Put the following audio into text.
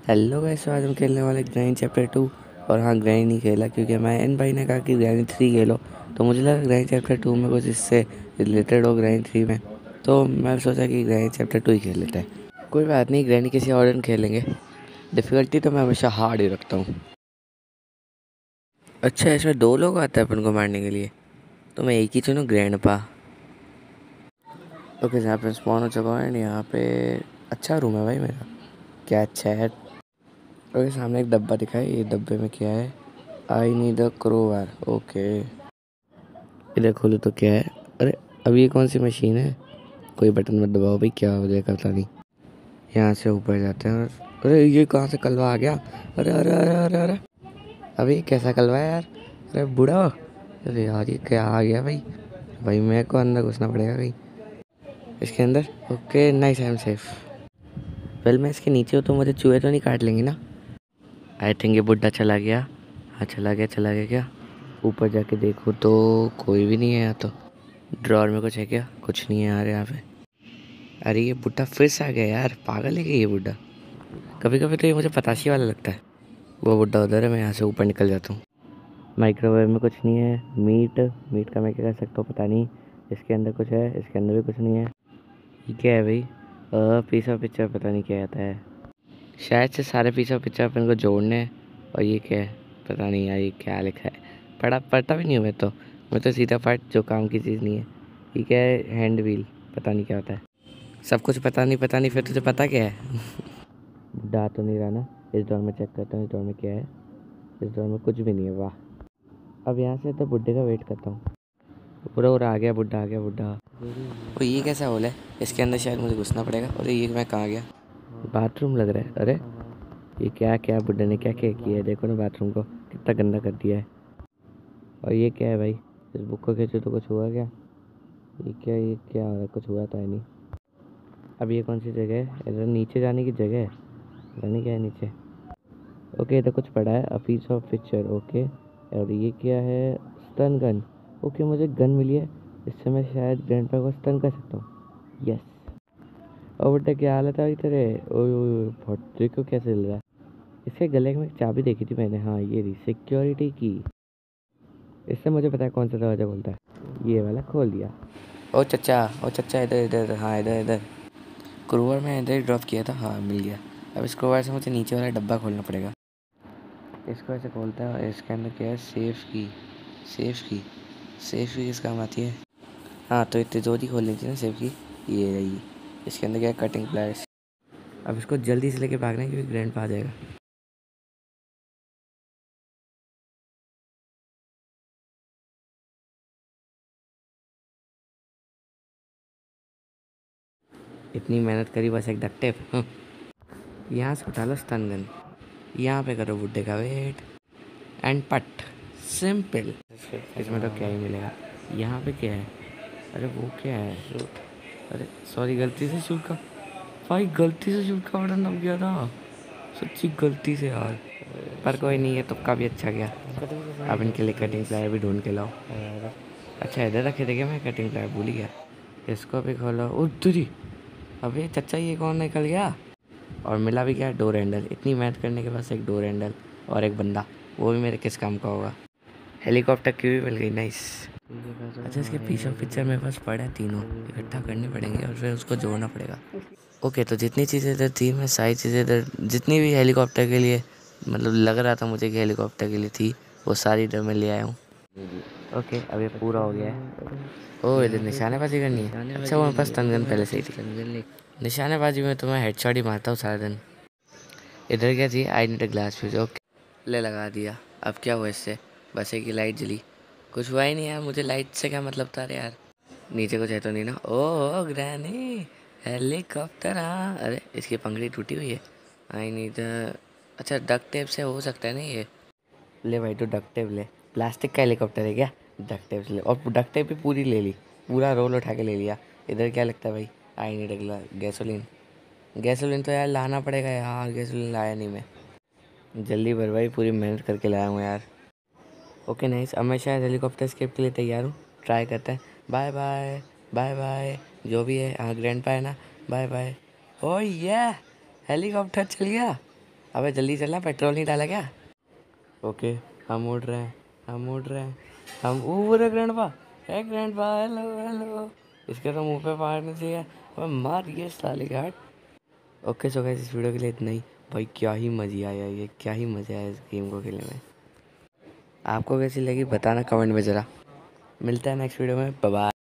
Hello guys, आज हम खेलने वाले ग्रैनी चैप्टर 2। और हाँ, ग्रैनी नहीं खेला क्योंकि मैं एन भाई ने कहा कि ग्रैनी 3 खेलो, तो मुझे लगा ग्रैनी चैप्टर 2 में कुछ इससे रिलेटेड हो ग्रैनी 3 में, तो मैं सोचा कि ग्रैनी चैप्टर 2 ही खेल लेते हैं। कोई बात नहीं, ग्रैनी किसी और दिन खेलेंगे। डिफ़िकल्टी तो मैं हमेशा हार्ड ही रखता हूँ। अच्छा, इसमें 2 लोग आते हैं अपन को मारने के लिए, तो मैं एक ही चुनूँ, ग्रैंडपा। ओके, जहाँ पे स्पॉन हो चुका है यहाँ पे। अच्छा रूम है भाई मेरा, क्या अच्छा है। ओके, सामने एक डब्बा दिखा है, ये डब्बे में क्या है? I need a क्रोवर। ओके, इधर खोलो तो क्या है? अरे, अब ये कौन सी मशीन है? कोई बटन मत दबाओ भाई, क्या हो जाएगा पता नहीं। यहाँ से ऊपर जाते हैं। अरे, ये कहाँ से कलवा आ गया? अरे अरे अरे अरे अरे, अभी कैसा कलवा है यार? अरे बूढ़ा, अरे यार ये क्या आ गया भाई? भाई मेरे को अंदर घुसना पड़ेगा भाई इसके अंदर। Okay, nice, I am safe. Well, मैं इसके नीचे हूँ तो मुझे चूहे तो नहीं काट लेंगे ना? आई थिंक ये बुड्ढा चला गया। हाँ, चला गया क्या? ऊपर जाके देखो तो कोई भी नहीं है यहाँ तो। ड्रॉर में कुछ है क्या? कुछ नहीं है यार यहाँ पे। अरे ये बुड्ढा फिर से आ गया यार, पागल है क्या ये बुड्ढा? कभी कभी तो ये मुझे पताशी वाला लगता है। वो बुड्ढा उधर है, मैं यहाँ से ऊपर निकल जाता हूँ। माइक्रोवेव में कुछ नहीं है। मीट का मैं क्या कर सकता हूँ पता नहीं। इसके अंदर कुछ है, इसके अंदर भी कुछ नहीं है। ये क्या है भाई? पीस ऑफ पिक्चर, पता नहीं क्या आता है। शायद से सारे पीस ऑफ पिक्चर अपन को जोड़ने हैं। और ये क्या है? पता नहीं यार, ये क्या लिखा है? पढ़ता भी नहीं हूँ मैं तो सीधा फट, जो काम की चीज़ नहीं है। ये क्या है? हैंड व्हील, पता नहीं क्या होता है। सब कुछ पता नहीं, फिर तुझे पता क्या है? बुढ़ा तो नहीं रहा ना? इस डोर में चेक करता हूँ, इस डोर में क्या है? इस डोर में कुछ भी नहीं है, वाह। अब यहाँ से तो बुड्ढे का वेट करता हूँ। पूरा आ गया बुड्ढा, और ये कैसा होल है? इसके अंदर शायद मुझे घुसना पड़ेगा। और ये मैं कहाँ गया? बाथरूम लग रहा है। अरे, ये क्या क्या बुड्ढे ने क्या क्या किया है? देखो ना बाथरूम को कितना गंदा कर दिया है। और ये क्या है भाई? इस बुक को खींचो तो कुछ हुआ क्या? ये क्या हो रहा है? कुछ हुआ तो है नहीं। अब ये कौन सी जगह है? इधर नीचे जाने की जगह है, पता नहीं क्या है नीचे। ओके, इधर कुछ पड़ा है, a piece of picture. Okay, और ये क्या है? Stun gun. ओके, मुझे गन मिली है, इससे मैं शायद ग्रैंडपा को स्टन कर सकता हूँ। यस। और बेटा क्या हालत है तेरे? ओए ओए ओए, भट्टे को कैसे चल रहा है? इसके गले में एक चाबी देखी थी मैंने, हाँ ये रही, सिक्योरिटी की। इससे मुझे पता है कौन सा दरवाज़ा खोलता है। ये वाला खोल दिया। ओ चचा, इधर इधर, हाँ इधर इधर। क्रोवर में इधर ड्रॉप किया था, हाँ मिल गया। अब इस क्रोवर से मुझे नीचे वाला डब्बा खोलना पड़ेगा। इसको ऐसे खोलता है और इसके अंदर क्या है? सेफ की किस काम आती है? हाँ, तो इतनी जोरी खोलनी थी ना सेफ की। ये रही। इसके अंदर क्या है? Cutting pliers. अब इसको जल्दी से लेके भागना है क्योंकि ग्रैंड पा जाएगा। इतनी मेहनत करी बस एक डक्ट टेप। यहाँ से उठा लो स्टन गन, यहाँ पे करो बुड्ढे का वेट एंड पट। सिंपल। इसमें तो क्या ही मिलेगा। यहाँ पे क्या है? अरे वो क्या है? शूट। अरे सॉरी, गलती से शूट का भाई, गलती से शूट का बटन दब गया था, सच्ची गलती से यार। पर कोई नहीं है, तुक्का भी अच्छा गया। अब इनके लिए कटिंग प्लायर भी ढूंढ के लाओ। अच्छा, इधर रखे थे क्या? मैं कटिंग प्लायर भूल ही गया। इसको भी खोलो। ओ तुझी, अबे चचा ये कौन निकल गया? और मिला भी क्या? Door handle. इतनी मेहनत करने के बाद एक डोर हैंडल और एक बंदा, वो भी मेरे किस काम का होगा? हेलीकॉप्टर की भी मिल गई, नाइस। अच्छा, इसके पीस ऑफ पिक्चर मेरे पास पड़े हैं, तीनों इकट्ठा करने पड़ेंगे और फिर उसको जोड़ना पड़ेगा। ओके, तो जितनी चीज़ें इधर थी, मैं सारी चीज़ें इधर, जितनी भी हेलीकॉप्टर के लिए मतलब लग रहा था मुझे कि हेलीकॉप्टर के लिए थी, वो सारी इधर मैं ले आया हूँ। ओके, अब ये पूरा हो गया है। ओह, इधर निशानेबाजी करनी है। अच्छा, वो मेरे पास तनगन पहले से ही थी। निशानेबाजी में तो मैं हेडशॉट ही मारता हूँ सारा दिन। इधर क्या थी? I need a glass fuse. Okay, ले लगा दिया। अब क्या हुआ इससे? बस एक ही लाइट जली, कुछ हुआ ही नहीं यार। मुझे लाइट से क्या मतलब था? अरे यार, नीचे कुछ है तो नहीं ना? Oh granny, helicopter. हाँ, अरे इसकी पंखड़ी टूटी हुई है। I need. अच्छा, डक टेप से हो सकता है ना ये? ले भाई, तो डक टेप ले। प्लास्टिक का हेलीकॉप्टर है क्या? डक टेप ले, और डक टेप भी पूरी ले ली, पूरा रोल उठा के ले लिया। इधर क्या लगता है भाई? आई नीड अगला गैसोलीन तो यार लाना पड़ेगा यार, गैसोलीन लाया नहीं मैं। जल्दी भर भाई, पूरी मेहनत करके लाया हूँ यार। ओके नाइस, अब मैं शायद हेलीकॉप्टर स्केप के लिए तैयार हूँ। ट्राई करते हैं। बाय बाय, बाय बाय, जो भी है। हाँ, ग्रैंड पा है ना? Bye bye. ओह ये हेलीकॉप्टर चल गया। अबे जल्दी चलना, पेट्रोल नहीं डाला क्या? ओके, हम उड़ रहे हैं, हम उड़ रहे हैं, हम ऊपर ग्रैंडपा है, ग्रैंडपा हेलो हेलो। इसके तो मुंह पे मारने चाहिए। अबे मार ये साले घाट। ओके सो गाइस, इस वीडियो के लिए इतना ही। भाई क्या ही मज़ा आया, ये क्या ही मज़ा आया इस गेम को खेलने में। आपको कैसी लगी बताना कमेंट में ज़रा। मिलता है नेक्स्ट वीडियो में, बाय बाय।